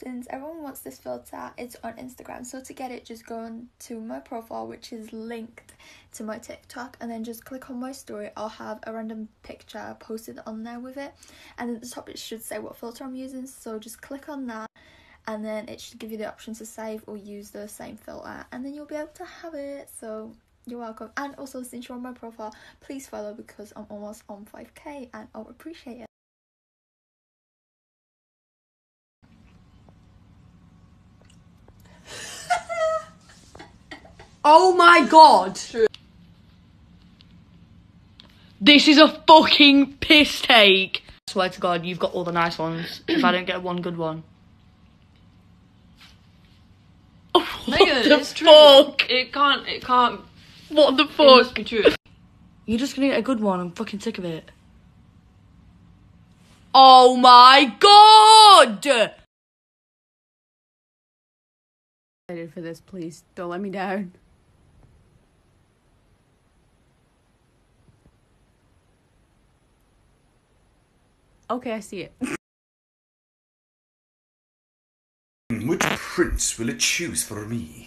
since everyone wants this filter, it's on Instagram. So to get it, just go on to my profile, which is linked to my TikTok, and then just click on my story. I'll have a random picture posted on there with it, and at the top it should say what filter I'm using, so just click on that, and then it should give you the option to save or use the same filter, and then you'll be able to have it. So you're welcome. And also, since you're on my profile, please follow, because I'm almost on 5k and I'll appreciate it. Oh my god! This is a fucking piss take. I swear to God, you've got all the nice ones. If I don't get one good one. What Megan, the it's fuck? True. It can't. What the It fuck? must be true. You're just gonna get a good one. I'm fucking sick of it. Oh my god! Excited for this, please. Don't let me down. Okay, I see it. Which prince will it choose for me?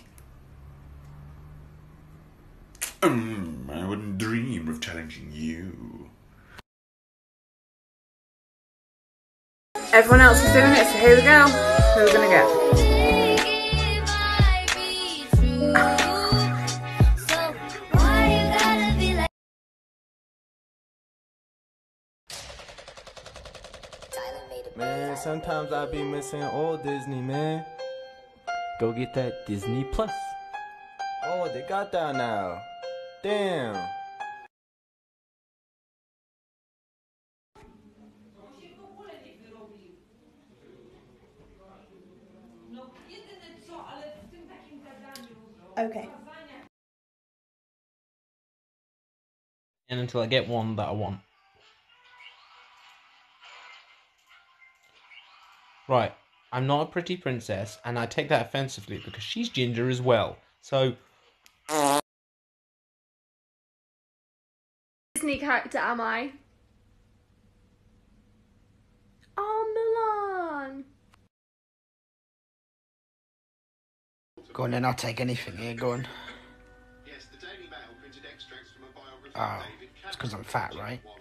I wouldn't dream of challenging you. Everyone else is doing it, so here we go. Who are we gonna get? Man, sometimes I be missing old Disney, man. Go get that Disney Plus. Oh, they got that now. Damn. Okay. And until I get one that I want. Right, I'm not a pretty princess, and I take that offensively because she's ginger as well. So, Disney character am I? Oh, Mulan. Go on then, I'll take anything here, go on. Oh, it's because I'm fat, right?